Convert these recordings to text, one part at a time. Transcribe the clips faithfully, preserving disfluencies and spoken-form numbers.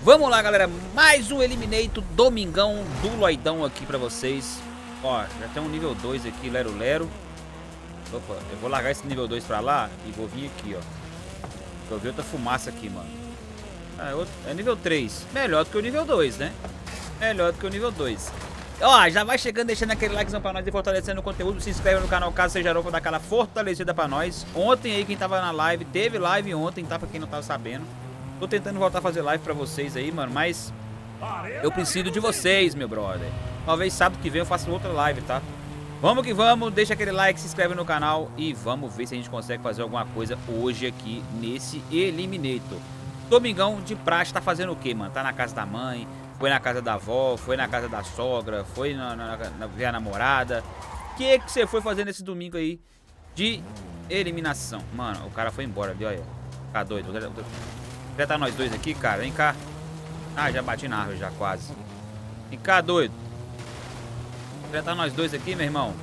Vamos lá, galera, mais um Eliminator Domingão do Loidão aqui pra vocês. Ó, já tem um nível dois aqui, Lero Lero. Opa, eu vou largar esse nível dois pra lá e vou vir aqui, ó. Eu vi outra fumaça aqui, mano. Ah, é, outro, é nível três. Melhor do que o nível dois, né? Melhor do que o nível dois. Ó, já vai chegando, deixando aquele likezão pra nós e fortalecendo o conteúdo. Se inscreve no canal caso seja novo, pra dar aquela fortalecida pra nós. Ontem aí, quem tava na live, teve live ontem, tá? Pra quem não tava sabendo. Tô tentando voltar a fazer live pra vocês aí, mano, mas eu preciso de vocês, meu brother. Talvez sábado que vem eu faça outra live, tá? Vamos que vamos, deixa aquele like, se inscreve no canal e vamos ver se a gente consegue fazer alguma coisa hoje aqui nesse Eliminator. Domingão de praxe tá fazendo o quê, mano? Tá na casa da mãe, foi na casa da avó, foi na casa da sogra, foi na, na, na ver a namorada. O que que você foi fazer nesse domingo aí de eliminação? Mano, o cara foi embora ali, olha. Tá doido. Já tá nós dois aqui, cara. Vem cá. Ah, já bati na árvore já, quase. Vem cá, doido. Já tá nós dois aqui, meu irmão.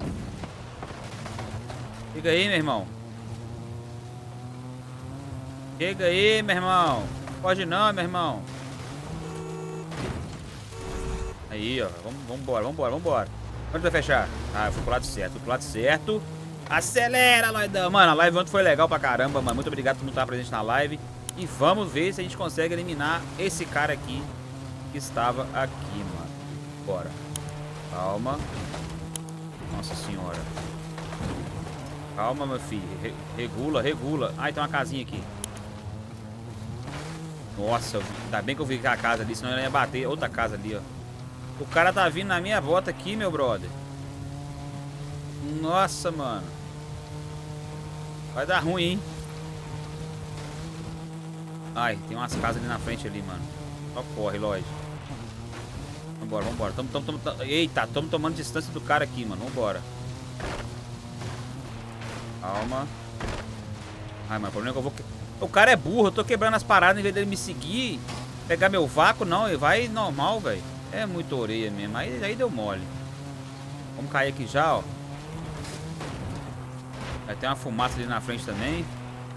Chega aí, meu irmão. Chega aí, meu irmão. Pode não, meu irmão. Aí, ó. Vamos, vambora, vambora, vambora. Onde vai fechar? Ah, eu fui pro lado certo. Fui pro lado certo. Acelera, Loidão. Mano, a live ontem foi legal pra caramba, mano. Muito obrigado por todo mundo estar presente na live. E vamos ver se a gente consegue eliminar esse cara aqui que estava aqui, mano. Bora. Calma. Nossa senhora. Calma, meu filho. Re regula, regula. Ai, tem uma casinha aqui. Nossa, ainda bem que eu vi que a casa ali, senão eu ia bater. Outra casa ali, ó. O cara tá vindo na minha volta aqui, meu brother. Nossa, mano. Vai dar ruim, hein? Ai, tem umas casas ali na frente ali, mano. Só corre, Lloyd. Vambora, vambora. Tamo, tamo, tamo, eita, tamo tomando distância do cara aqui, mano. Vambora. Calma. Ai, mano, o problema é que eu vou... O cara é burro, eu tô quebrando as paradas em vez dele me seguir. Pegar meu vácuo, não. Ele vai normal, velho. É muito orelha mesmo. Aí, aí deu mole. Vamos cair aqui já, ó. Vai ter uma fumaça ali na frente também.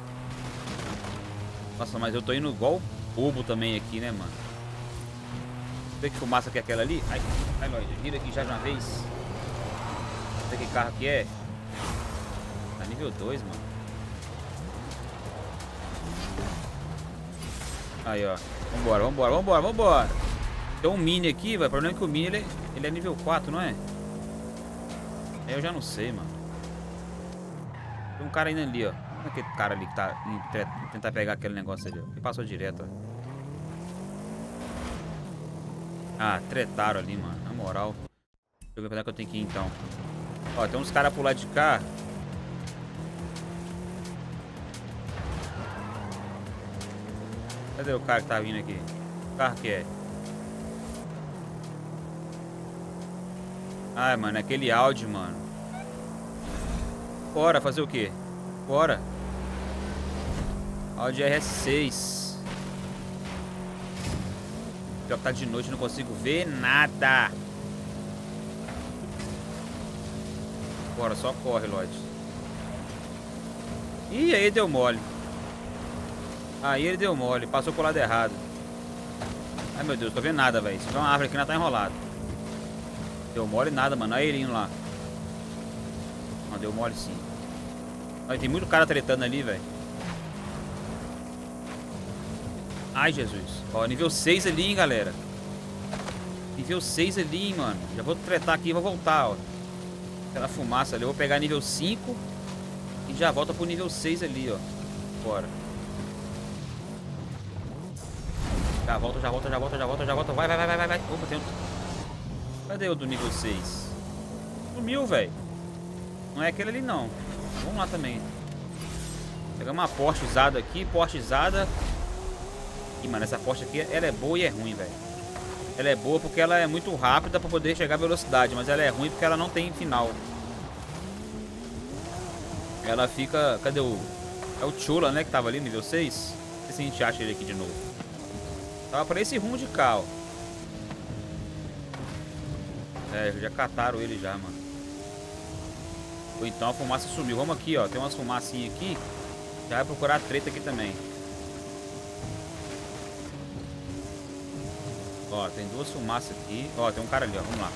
Nossa, mas eu tô indo igual bobo também aqui, né, mano? Vê que fumaça que é aquela ali. Ai, ai, Lloyd, vira aqui já de uma vez. Vê que carro que é. Tá nível dois, mano. Aí, ó. Vambora, vambora, vambora, vambora. Tem um mini aqui, velho. O problema é que o mini, ele, ele é nível quatro, não é? Eu já não sei, mano. Tem um cara indo ali, ó. Aquele cara ali que tá indo tentar pegar aquele negócio ali, ó. E passou direto, ó. Ah, tretaram ali, mano. Na moral. Deixa eu ver pra onde é que eu tenho que ir, então. Ó, tem uns caras pro lado de cá. Cadê o cara que tá vindo aqui? Que carro que é? Ai, mano, é aquele Audi, mano. Bora, fazer o quê? Bora. Audi R S seis. Pior que tá de noite, não consigo ver nada. Bora, só corre, Lloyd. Ih, aí deu mole. Aí ele deu mole, passou pro lado errado. Ai, meu Deus, tô vendo nada, velho. Se tiver uma árvore aqui, ainda tá enrolado. Deu mole nada, mano. Olha ele indo lá. Não, deu mole sim. Olha, tem muito cara tretando ali, velho. Ai, Jesus. Ó, nível seis ali, hein, galera. Nível seis ali, hein, mano. Já vou tretar aqui e vou voltar, ó. Aquela fumaça ali. Eu vou pegar nível cinco e já volta pro nível seis ali, ó. Bora. Já volta, já volta, já volta, já volta, já volta. Vai, vai, vai, vai, vai. Opa, tem outro. Cadê o do nível seis? Sumiu, velho. Não é aquele ali, não. Vamos lá também. Pegamos uma Porsche usada aqui. Porsche usada. Ih, mano, essa Porsche aqui, ela é boa e é ruim, velho. Ela é boa porque ela é muito rápida pra poder chegar à velocidade. Mas ela é ruim porque ela não tem final. Ela fica... Cadê o... É o Chula, né, que tava ali, nível seis. Não sei se a gente acha ele aqui de novo. Tava pra esse rumo de cá, ó. É, já cataram ele já, mano. Ou então a fumaça sumiu. Vamos aqui, ó. Tem umas fumacinhas aqui. Já vai procurar treta aqui também. Ó, tem duas fumaças aqui. Ó, tem um cara ali, ó. Vamos lá.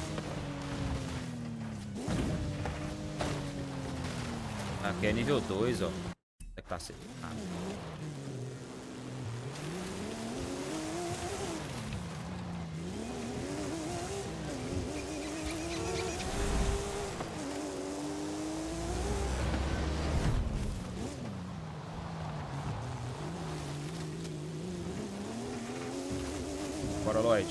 Aqui é nível dois, ó. É que tá certo. Ah. Bora, Lloyd.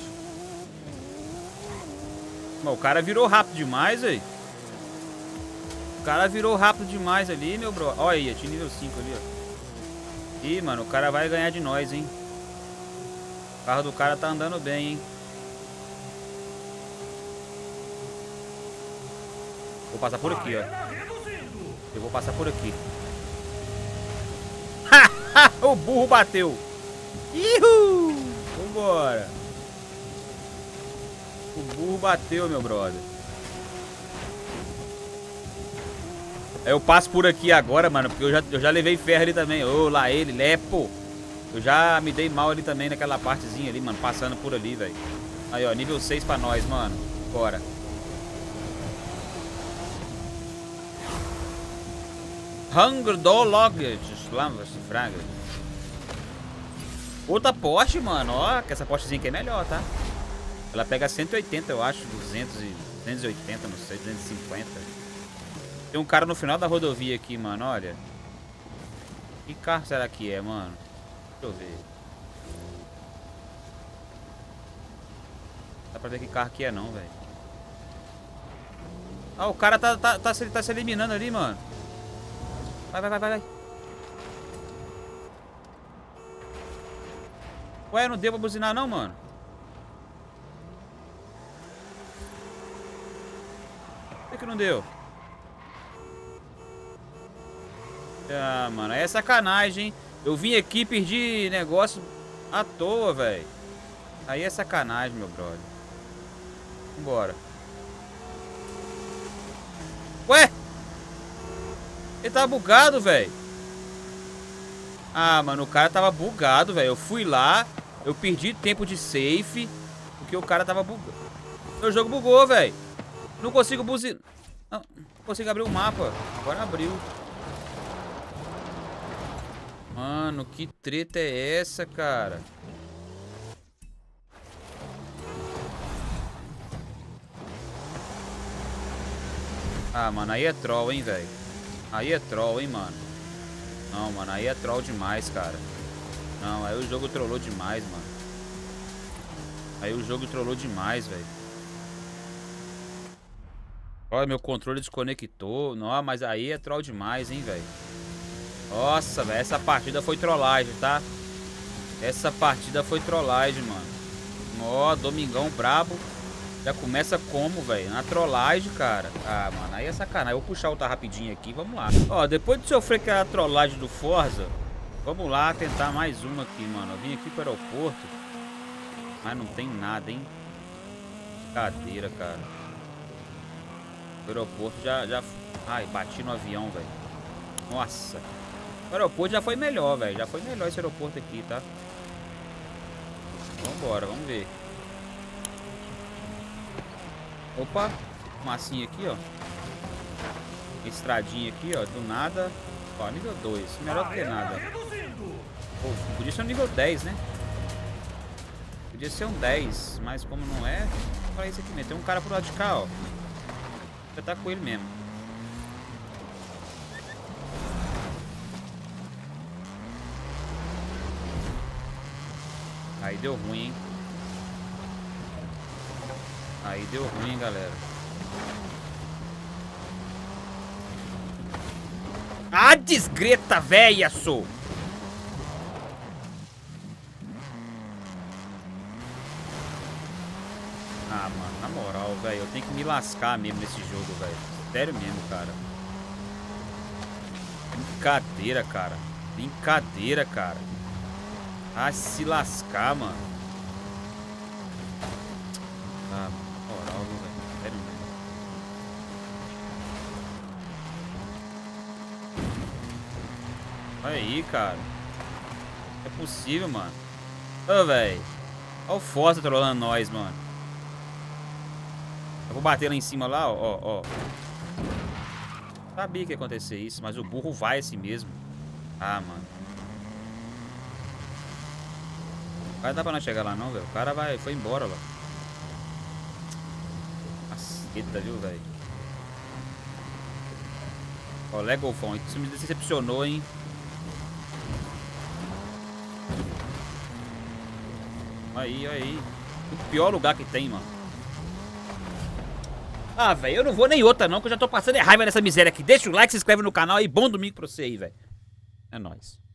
Mas o cara virou rápido demais, aí. O cara virou rápido demais ali, meu bro. Olha aí, tinha nível cinco ali, ó. Ih, mano, o cara vai ganhar de nós, hein. O carro do cara tá andando bem, hein. Vou passar por aqui, ó. Eu vou passar por aqui. O burro bateu. Ihu! Vambora. O burro bateu, meu brother. Eu passo por aqui agora, mano, porque eu já, eu já levei ferro ali também. Ô, lá ele, Lepo. Eu já me dei mal ali também naquela partezinha ali, mano, passando por ali, velho. Aí, ó, nível seis pra nós, mano. Bora. Hunger do Luggage. Slamas, fraga. Outra Porsche, mano, ó, que essa Porschezinha aqui é melhor, tá? Ela pega cento e oitenta, eu acho, duzentos e, duzentos e oitenta, não sei, duzentos e cinquenta. Tem um cara no final da rodovia aqui, mano, olha. Que carro será que é, mano? Deixa eu ver. Dá pra ver que carro que é não, velho. Ah, o cara tá, tá, tá, se, tá se eliminando ali, mano. Vai, vai, vai, vai, vai. Ué, não deu pra buzinar não, mano? Por que que não deu? Ah, mano, é sacanagem, hein? Eu vim aqui, perdi negócio à toa, velho. Aí é sacanagem, meu brother. Vambora. Ué? Ele tava bugado, velho. Ah, mano, o cara tava bugado, velho. Eu fui lá, eu perdi tempo de safe, porque o cara tava bugado. Meu jogo bugou, velho. Não consigo buzinar. Não, não consigo abrir o mapa. Agora abriu. Mano, que treta é essa, cara? Ah, mano, aí é troll, hein, velho. Aí é troll, hein, mano. Não, mano, aí é troll demais, cara. Não, aí o jogo trollou demais, mano. Aí o jogo trollou demais, velho. Olha, meu controle desconectou. Não, mas aí é troll demais, hein, velho. Nossa, velho, essa partida foi trollagem, tá? Essa partida foi trollagem, mano. Ó, Domingão brabo. Já começa como, velho? Na trollagem, cara. Ah, mano, aí é sacanagem. Eu vou puxar outra rapidinho aqui, vamos lá. Ó, depois de sofrer aquela trollagem do Forza, vamos lá tentar mais uma aqui, mano. Eu vim aqui pro aeroporto, mas não tem nada, hein? Cadeira, cara. O aeroporto já, já... Ai, bati no avião, velho. Nossa. O aeroporto já foi melhor, velho. Já foi melhor esse aeroporto aqui, tá? Vambora, vamos ver. Opa, massinha aqui, ó. Estradinha aqui, ó. Do nada. Ó, nível dois. Melhor do que nada. Pô, podia ser um nível dez, né? Podia ser um dez. Mas como não é, olha isso aqui mesmo. Tem um cara pro lado de cá, ó. Já tá com ele mesmo. Aí deu ruim, hein? Aí deu ruim, galera. Ah, desgreta, véia, sou! Ah, mano, na moral, velho, eu tenho que me lascar mesmo nesse jogo, velho. Sério mesmo, cara. Brincadeira, cara. Brincadeira, cara. Ah, se lascar, mano. Ah, moral, velho. Sério mesmo. Olha aí, cara. É possível, mano. Ô, velho. Olha o Forza trolando nós, mano. Eu vou bater lá em cima lá, ó, ó, ó. Sabia que ia acontecer isso, mas o burro vai assim mesmo. Ah, mano. Vai dar pra não chegar lá não, velho. O cara vai, foi embora lá. Caceta, viu, velho? Ó, Lego Phone. Isso me decepcionou, hein? Aí, aí. O pior lugar que tem, mano. Ah, velho, eu não vou nem outra não, que eu já tô passando raiva nessa miséria aqui. Deixa o like, se inscreve no canal e bom domingo pra você aí, velho. É nóis.